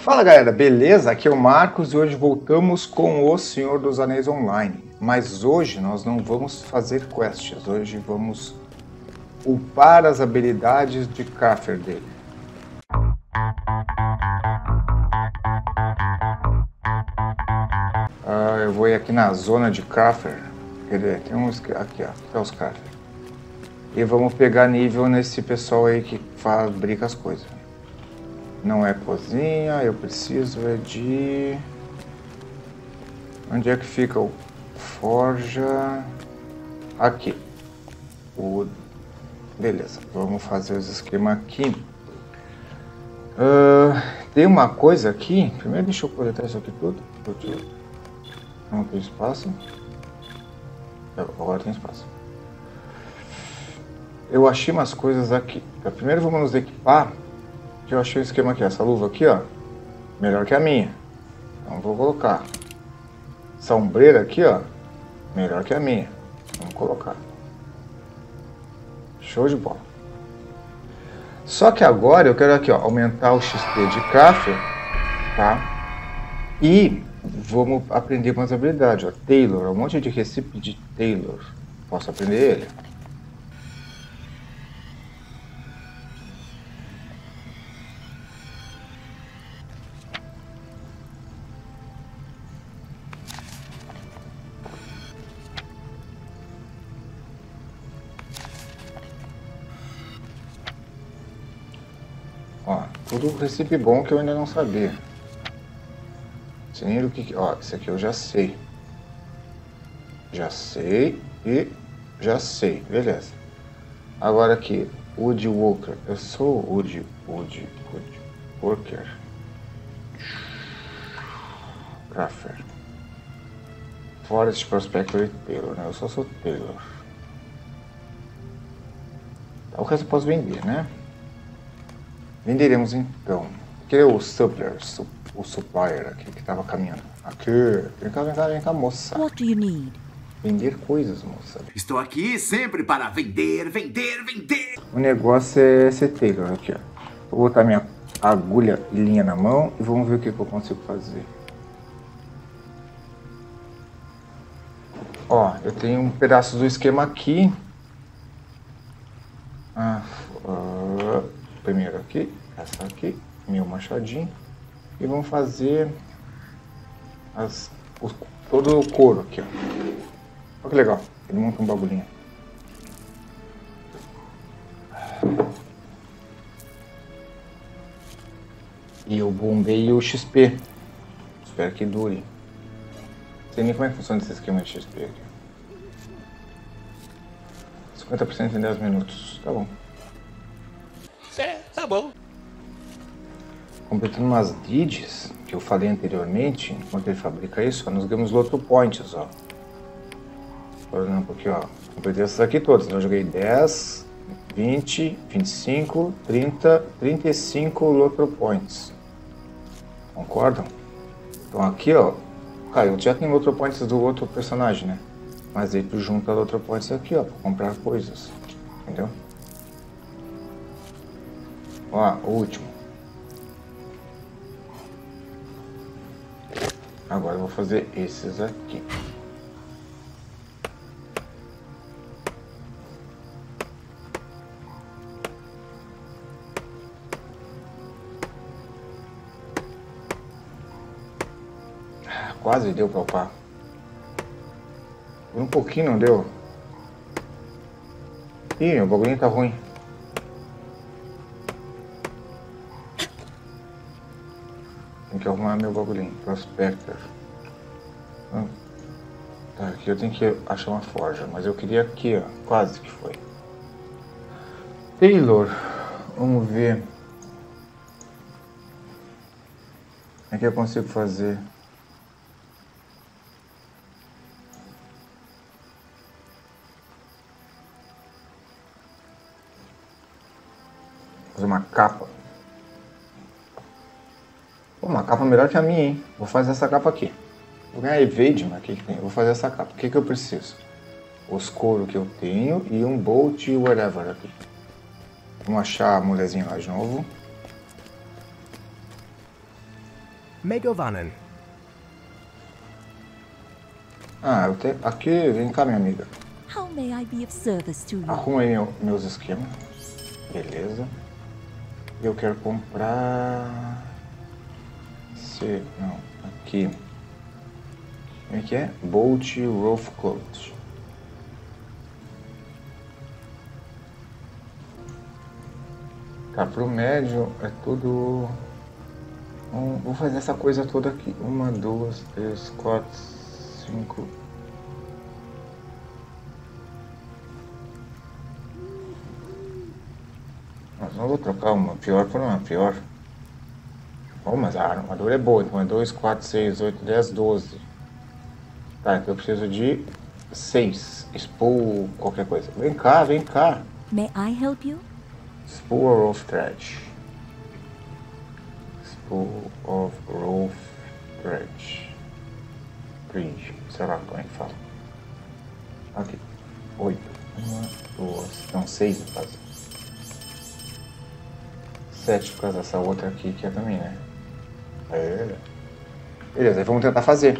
Fala galera, beleza? Aqui é o Marcos e hoje voltamos com o Senhor dos Anéis Online. Mas hoje nós não vamos fazer quests, hoje vamos upar as habilidades de Crafter dele. Eu vou ir aqui na zona de Crafter, tem uns aqui, ó, tá os Crafter. E vamos pegar nível nesse pessoal aí que fabrica as coisas. Não é cozinha, eu preciso de... Onde é que fica o forja? Aqui. Beleza, vamos fazer os esquemas aqui. Tem uma coisa aqui. Primeiro deixa eu coletar isso aqui tudo. Não tem espaço. Agora tem espaço. Eu achei umas coisas aqui. Primeiro vamos nos equipar. Eu achei o esquema aqui, essa luva aqui, ó, melhor que a minha. Então vou colocar. Essa ombreira aqui, ó, melhor que a minha. Vamos colocar. Show de bola. Só que agora eu quero aqui, ó, aumentar o XP de Crafter, tá? E vamos aprender umas habilidades, ó. Tailor, um monte de recipe de Tailor. Posso aprender ele? Ó, tudo recipe bom que eu ainda não sabia. Sem o que... Ó, esse aqui eu já sei. Já sei e já sei. Beleza. Agora aqui, Woodworker. Eu sou Woodworker. Crafter. Forest Prospector e Tailor, né? Eu só sou Tailor. O resto eu posso vender, né? Venderemos então. Aqui é o supplier, o supplier aqui que estava caminhando. Aqui, vem cá, moça. What do you need? Vender coisas, moça. Estou aqui sempre para vender. O negócio é ser Tailor aqui, ó. Vou botar minha agulha e linha na mão e vamos ver o que eu consigo fazer. Ó, eu tenho um pedaço do esquema aqui. Primeiro aqui, essa aqui, meu machadinho. E vamos fazer todo o couro aqui, ó. Olha que legal, ele monta um bagulhinho. E eu bombei o XP. Espero que dure. Não sei nem como é que funciona esse esquema de XP aqui. 50% em 10 minutos, tá bom. Tá bom. Completando umas deeds que eu falei anteriormente, enquanto ele fabrica isso, nós ganhamos Lotro Points, ó. Por exemplo, aqui, ó. Completei essas aqui todas. Então eu joguei 10, 20, 25, 30, 35 Lotro Points. Concordam? Então aqui, ó. Cara, eu já tenho Lotro Points do outro personagem, né? Mas aí tu junta Lotro Points aqui, ó, pra comprar coisas. Entendeu? Ó, o último. Agora eu vou fazer esses aqui. Quase deu pra upar. Por um pouquinho não deu. Ih, meu bagulhinho tá ruim. Tem que arrumar meu bagulhinho. Prospector. Tá, aqui eu tenho que achar uma forja. Mas eu queria aqui, ó. Quase que foi. Tailor. Vamos ver. O que eu consigo fazer? Fazer uma capa. Pô, uma capa melhor que a minha, hein? Vou fazer essa capa aqui. Vou ganhar evade, mas o que tem? Vou fazer essa capa. O que eu preciso? Os couro que eu tenho e um bolt whatever aqui. Vamos achar a mulherzinha lá de novo. Megovanen. Ah, eu tenho... Aqui, vem cá, minha amiga. How may I be of service to you? Arruma aí meus esquemas. Beleza. Eu quero comprar... Não, aqui. Como é que é? Bolt Rough Coat. Tá, pro médio é tudo... Vou fazer essa coisa toda aqui. 1, 2, 3, 4, 5... Mas não vou trocar uma pior por uma pior. Bom, mas a armadura é boa, então é 2, 4, 6, 8, 10, 12. Tá, então eu preciso de 6. Spool, qualquer coisa. Vem cá, vem cá. May I help you? Spool of Thread. Spool of Rough Thread. Sei lá como é que fala. Aqui. 8. 1, 2. Não, 6 no caso. 7 por causa dessa outra aqui que é também, né? Beleza, aí vamos tentar fazer.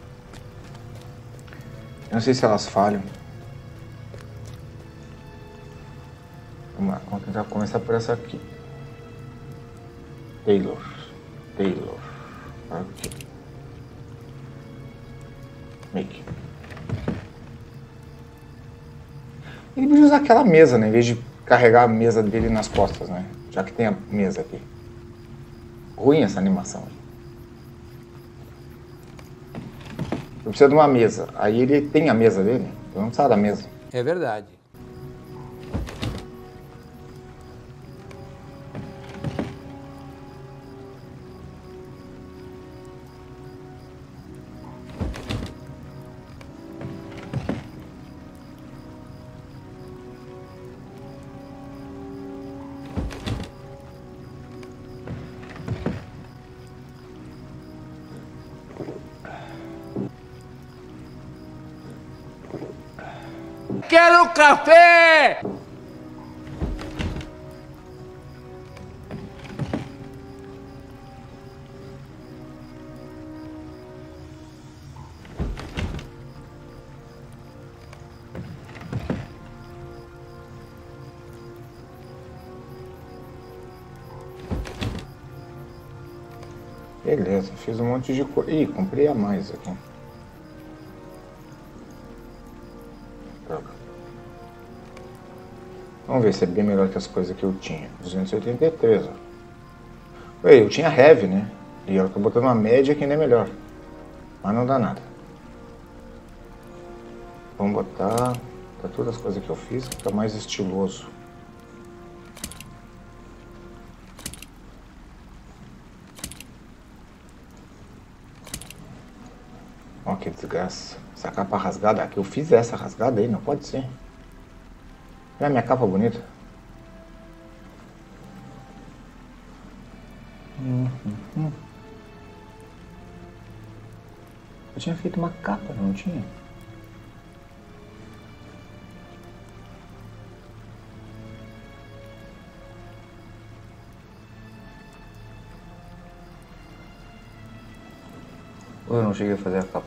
Eu não sei se elas falham. Vamos lá, vamos tentar começar por essa aqui. Taylor. Aqui. Make. Ele podia usar aquela mesa, né? Em vez de carregar a mesa dele nas costas, né? Já que tem a mesa aqui. Ruim essa animação. Eu preciso de uma mesa. Aí ele tem a mesa dele. Eu não precisava da mesa. É verdade. Quero café! Beleza, fiz um monte de coisa. Ih, comprei a mais aqui. Droga. Vamos ver se é bem melhor que as coisas que eu tinha. 283, ó. Eu tinha heavy, né? E eu tô botando uma média que ainda é melhor. Mas não dá nada. Vamos botar... Tá todas as coisas que eu fiz, que tá mais estiloso. Ó, que desgraça. Essa capa rasgada aqui. Eu fiz essa rasgada aí, não pode ser. Olha a minha capa bonita. Eu tinha feito uma capa, não tinha? Ou eu não cheguei a fazer a capa?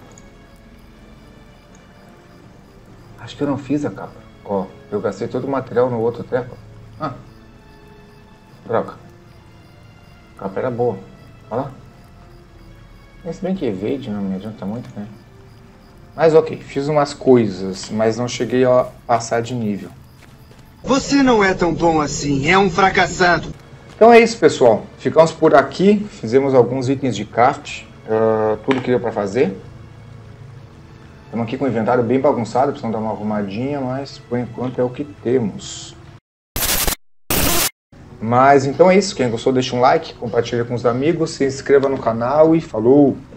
Acho que eu não fiz a capa. Ó, eu gastei todo o material no outro treco. Ah, droga. A capa era boa. Olha lá. Mas se bem que evade não me adianta muito, né? Mas ok, fiz umas coisas, mas não cheguei a passar de nível. Você não é tão bom assim, é um fracassado. Então é isso, pessoal. Ficamos por aqui. Fizemos alguns itens de craft. Tudo que deu pra fazer. Estamos aqui com o inventário bem bagunçado, precisamos dar uma arrumadinha, mas por enquanto é o que temos. Mas então é isso. Quem gostou, deixa um like, compartilha com os amigos, se inscreva no canal e falou!